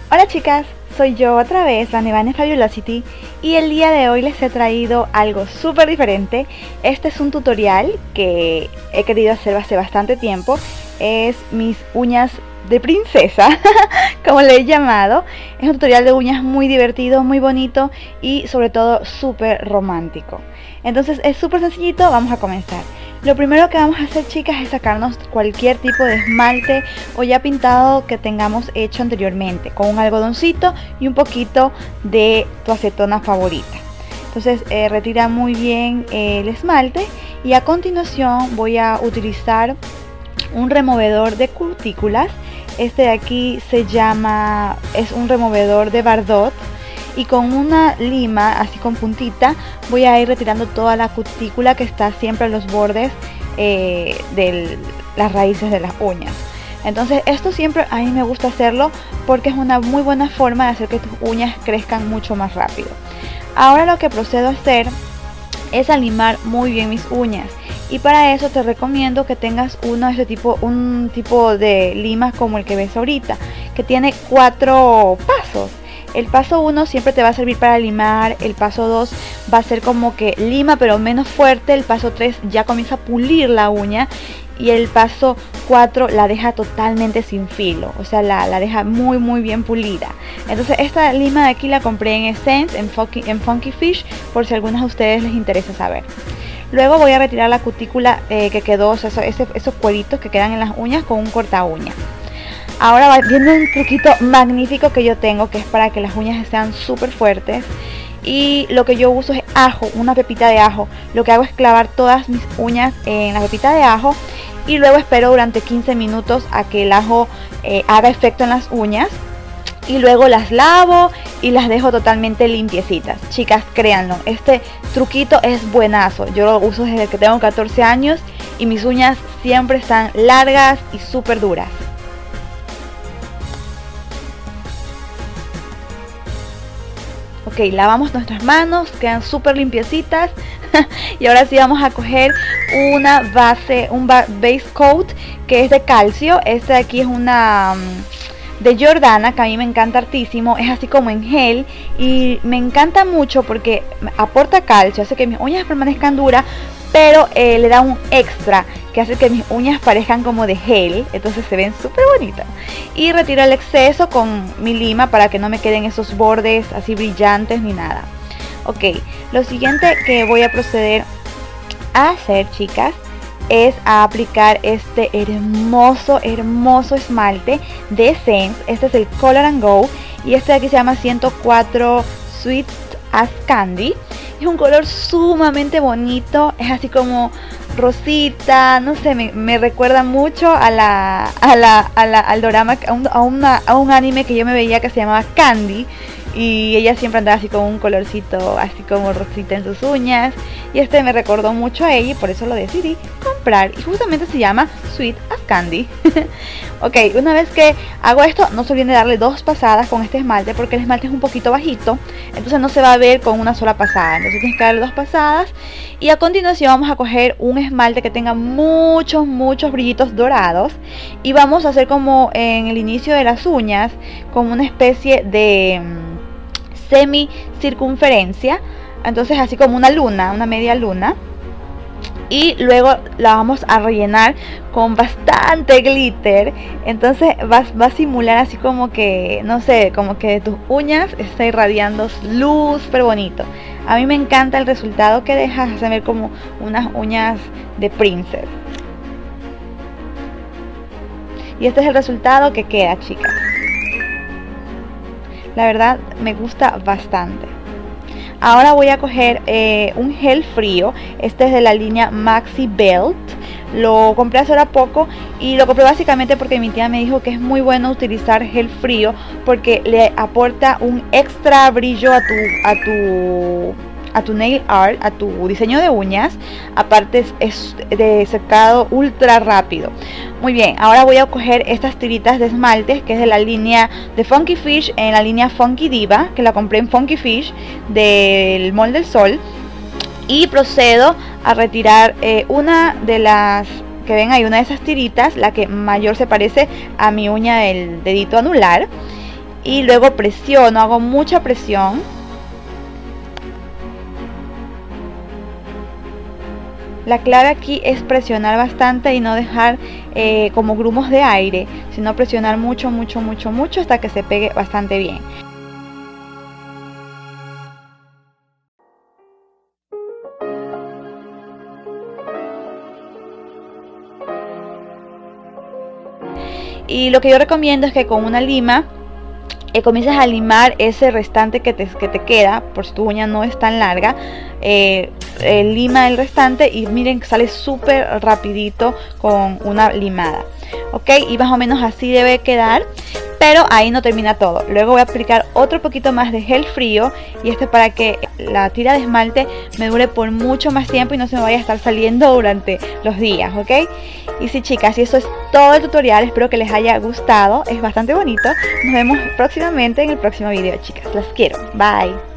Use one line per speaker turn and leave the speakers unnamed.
Hola chicas, soy yo otra vez, la Nevane Fabulosity, y el día de hoy les he traído algo súper diferente. Este es un tutorial que he querido hacer hace bastante tiempo. Es mis uñas de princesa, como le he llamado. Es un tutorial de uñas muy divertido, muy bonito y sobre todo súper romántico. Entonces es súper sencillito, vamos a comenzar. Lo primero que vamos a hacer, chicas, es sacarnos cualquier tipo de esmalte o ya pintado que tengamos hecho anteriormente, con un algodoncito y un poquito de tu acetona favorita. Entonces retira muy bien el esmalte y a continuación voy a utilizar un removedor de cutículas. Este de aquí es un removedor de Bardot. Y con una lima, así con puntita, voy a ir retirando toda la cutícula que está siempre en los bordes de las raíces de las uñas. Entonces esto siempre a mí me gusta hacerlo porque es una muy buena forma de hacer que tus uñas crezcan mucho más rápido. Ahora lo que procedo a hacer es a limar muy bien mis uñas. Y para eso te recomiendo que tengas un tipo de limas como el que ves ahorita, que tiene 4 pasos. El paso 1 siempre te va a servir para limar, el paso 2 va a ser como que lima pero menos fuerte, el paso 3 ya comienza a pulir la uña y el paso 4 la deja totalmente sin filo, o sea la deja muy bien pulida. Entonces esta lima de aquí la compré en Essence, en Funky Fish, por si a algunos de ustedes les interesa saber. Luego voy a retirar la cutícula que quedó, o sea, esos cueritos que quedan en las uñas con un corta uña. Ahora viene un truquito magnífico que yo tengo, que es para que las uñas sean súper fuertes. Y lo que yo uso es ajo, una pepita de ajo. Lo que hago es clavar todas mis uñas en la pepita de ajo y luego espero durante 15 minutos a que el ajo haga efecto en las uñas. Y luego las lavo y las dejo totalmente limpiecitas. Chicas, créanlo, este truquito es buenazo. Yo lo uso desde que tengo 14 años y mis uñas siempre están largas y súper duras. Ok, lavamos nuestras manos, quedan súper limpiecitas. Y ahora sí vamos a coger un base coat que es de calcio. Este de aquí es una de Jordana, que a mí me encanta hartísimo. Es así como en gel y me encanta mucho porque aporta calcio, hace que mis uñas permanezcan duras, pero le da un extra que hace que mis uñas parezcan como de gel, entonces se ven súper bonitas. Y retiro el exceso con mi lima para que no me queden esos bordes así brillantes ni nada. Ok, lo siguiente que voy a proceder a hacer, chicas, es a aplicar este hermoso esmalte de Essence. Este es el Color and Go y este de aquí se llama 104 Sweet as Candy. Es un color sumamente bonito, es así como rosita, no sé, me recuerda mucho al dorama, a un anime que yo me veía que se llamaba Candy. Y ella siempre andaba así con un colorcito así como rosita en sus uñas. Y este me recordó mucho a ella y por eso lo decidí comprar. Y justamente se llama Sweet as Candy. Ok, una vez que hago esto, no se olviden de darle 2 pasadas con este esmalte, porque el esmalte es un poquito bajito, entonces no se va a ver con una sola pasada. Entonces tienes que darle 2 pasadas. Y a continuación vamos a coger un esmalte que tenga muchos brillitos dorados. Y vamos a hacer como en el inicio de las uñas, como una especie de semi circunferencia, entonces así como una luna, una media luna, y luego la vamos a rellenar con bastante glitter. Entonces va a simular así como que, no sé, como que de tus uñas está irradiando luz, súper bonito. A mí me encanta el resultado que dejas, hace ver como unas uñas de princess. Y este es el resultado que queda, chicas. La verdad me gusta bastante. Ahora voy a coger un gel frío. Este es de la línea Maxi Belt. Lo compré hace ahora poco y lo compré básicamente porque mi tía me dijo que es muy bueno utilizar gel frío porque le aporta un extra brillo a tu nail art, a tu diseño de uñas. Aparte es de secado ultra rápido. Muy bien, ahora voy a coger estas tiritas de esmalte que es de la línea de Funky Fish, en la línea Funky Diva, que la compré en Funky Fish del Mall del Sol. Y procedo a retirar una de las que ven ahí, una de esas tiritas, la que mayor se parece a mi uña del dedito anular. y luego presiono, hago mucha presión. La clave aquí es presionar bastante y no dejar como grumos de aire, sino presionar mucho, mucho, mucho, mucho hasta que se pegue bastante bien. Y lo que yo recomiendo es que con una lima comiences a limar ese restante que te queda, por si tu uña no es tan larga. Lima el restante y miren, sale súper rapidito con una limada, ok, y más o menos así debe quedar. Pero ahí no termina todo, luego voy a aplicar otro poquito más de gel frío, y esto es para que la tira de esmalte me dure por mucho más tiempo y no se me vaya a estar saliendo durante los días, ok. Y sí, chicas, y eso es todo el tutorial, espero que les haya gustado, es bastante bonito. Nos vemos próximamente en el próximo video, chicas, las quiero, bye.